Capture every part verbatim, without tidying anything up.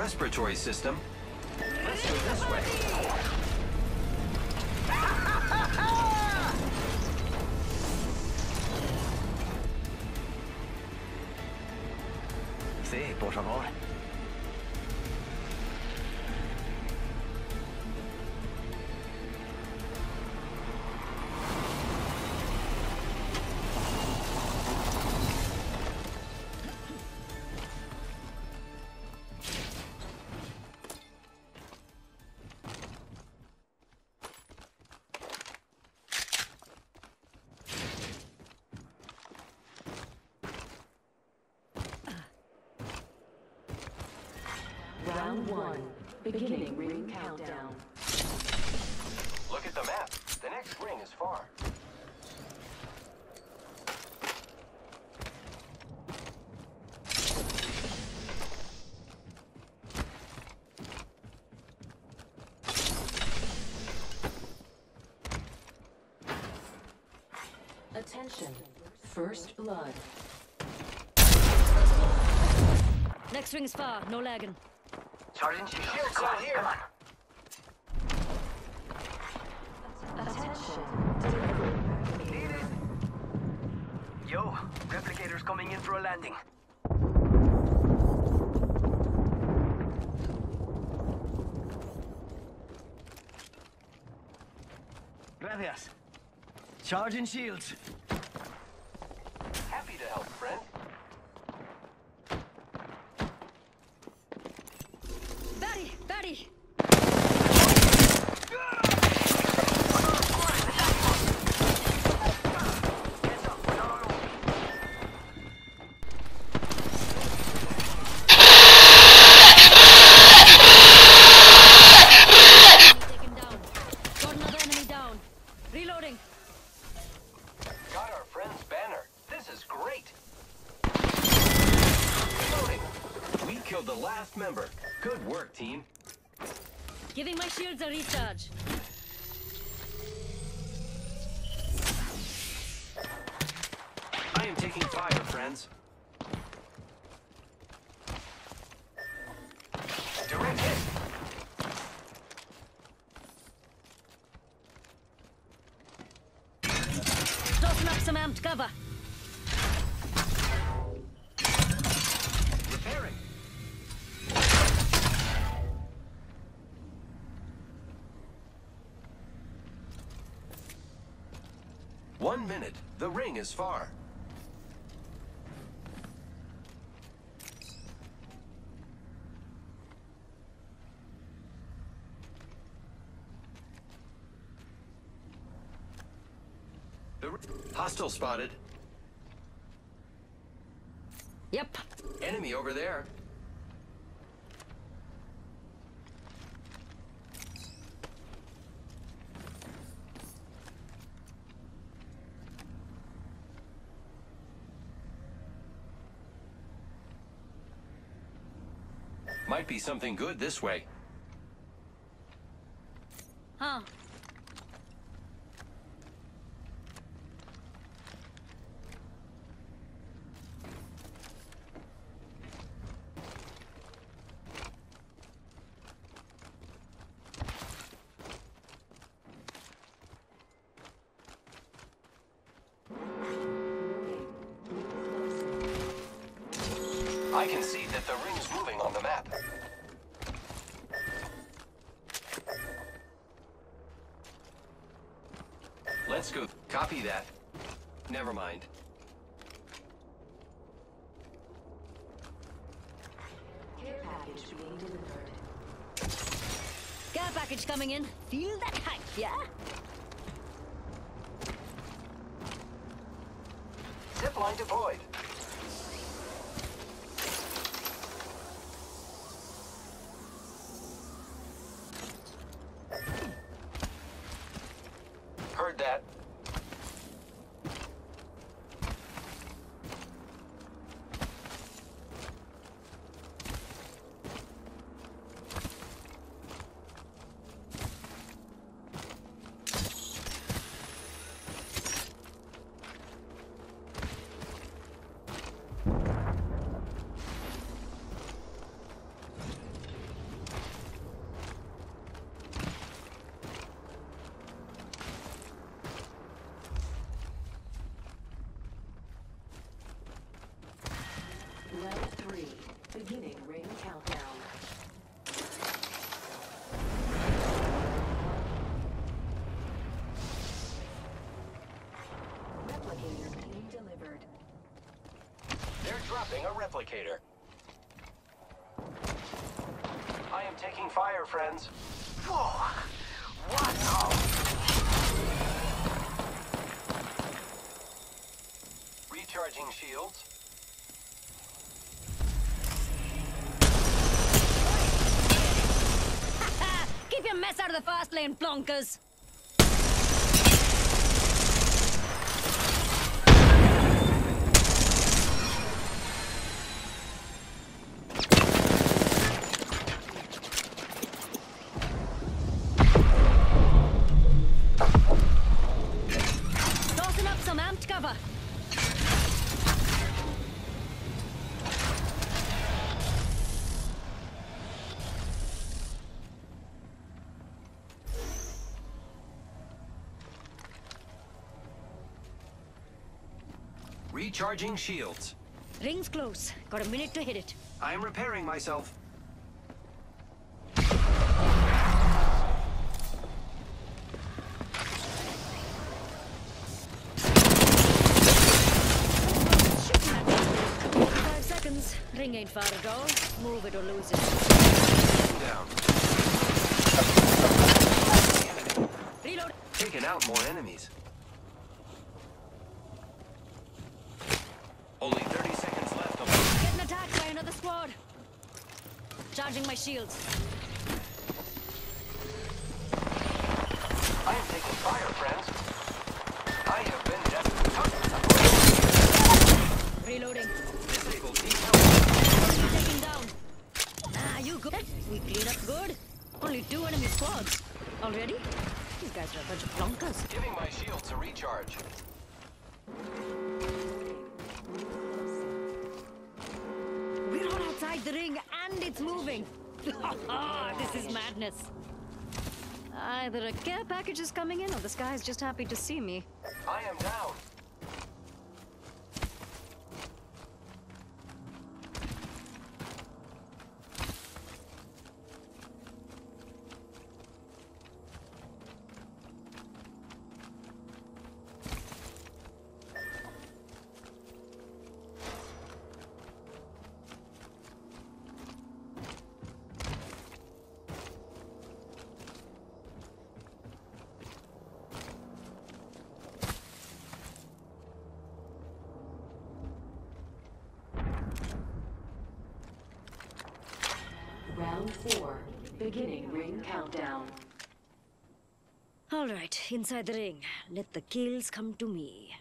respiratory system. Let's go this way. Sí, por favor. Round one. Beginning ring countdown. Look at the map. The next ring is far. Attention. First blood. Next ring's far, no lagging. Sergeant, shields. Shields Come out on, here. come on. Attention. Need it. Yo, replicators coming in for a landing. Gracias. Charging shields. Happy to help, friend. Batty! Batty! Taken down. Got another enemy down. Reloading. Got our friend's banner. This is great. Reloading. We killed the last member. Good work, team. Giving my shields a recharge. I am taking fire, friends. Direct hit. Tossing up some amped cover. Repairing. One minute. The ring is far. The hostile spotted. Yep. Enemy over there. Might be something good this way. Huh. I can see that the ring's moving on the map. Let's go. Copy that. Never mind. Care package being delivered. Care package coming in. Feel that hype, yeah? Zipline deployed. Heard that. dropping a replicator. I am taking fire, friends. Whoa! What the? Recharging shields. Keep your mess out of the fast lane, plonkers. Tossing up some amped cover. Recharging shields. Ring's close. Got a minute to hit it. I am repairing myself. Five seconds. Ring ain't far at all. Move it or lose it. Down. Reload. Taking out more enemies. Only thirty seconds left. Of Getting attacked by another squad. Charging my shields. I am taking fire, friends. I have been Reloading. disabled. Taking down. Ah, you good? We clean up good. Only two enemy squads. Already? These guys are a bunch of plonkers. Giving my shields a recharge. We're all outside the ring and it's moving. This is madness. Either a care package is coming in or this guy's just happy to see me. I am down. Round four. Beginning ring countdown. All right, inside the ring. Let the kills come to me.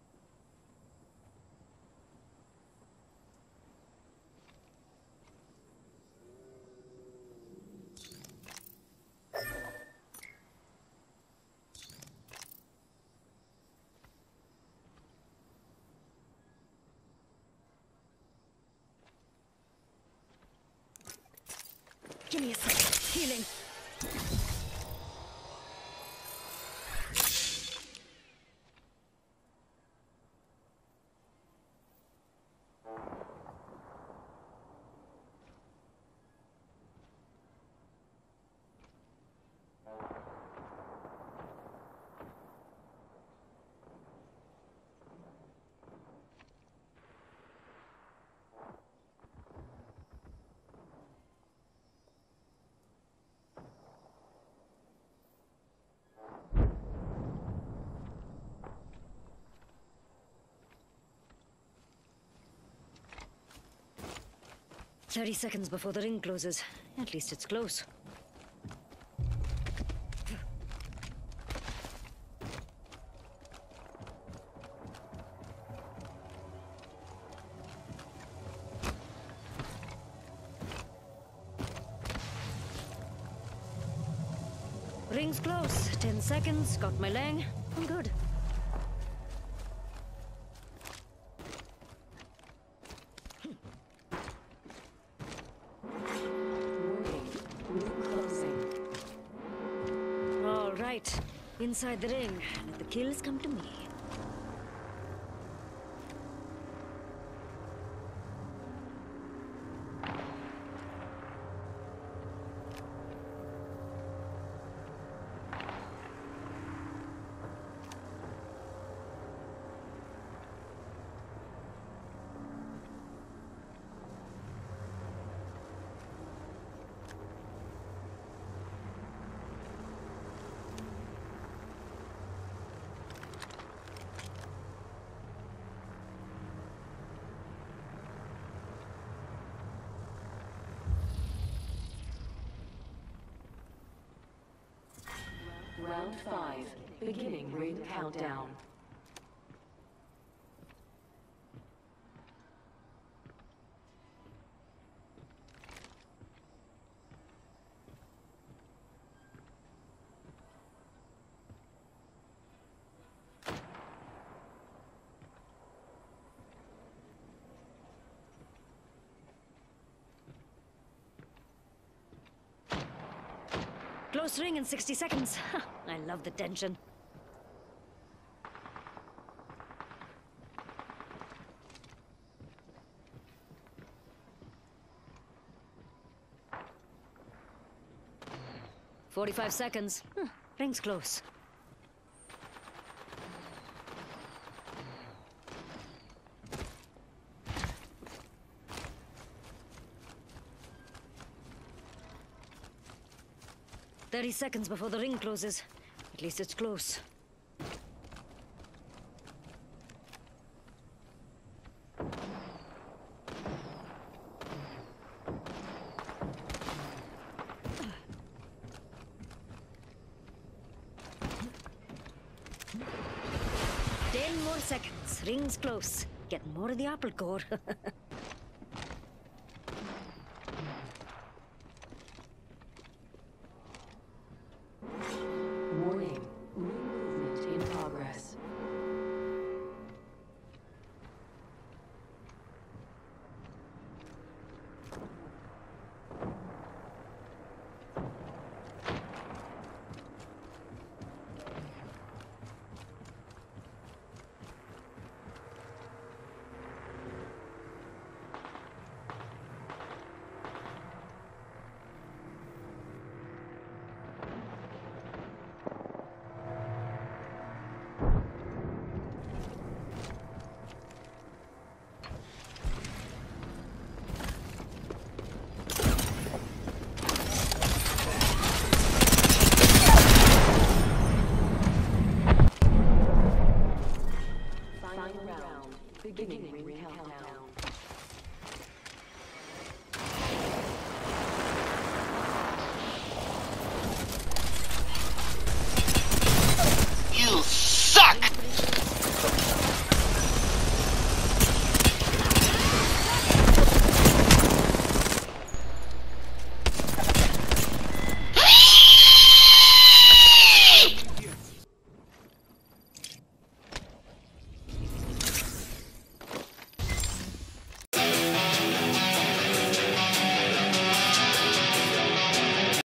Give me a second. Healing. Thirty seconds before the ring closes. At least it's close. Ring's close. Ten seconds. Got my lang. I'm good. Right. Inside the ring. Let the kills come to me. Round five. Beginning ring countdown. Close ring in sixty seconds. I love the tension. Forty-five seconds. Huh, ring's close. Thirty seconds before the ring closes. At least it's close. Ten more seconds. Ring's close. Get more of the apple core.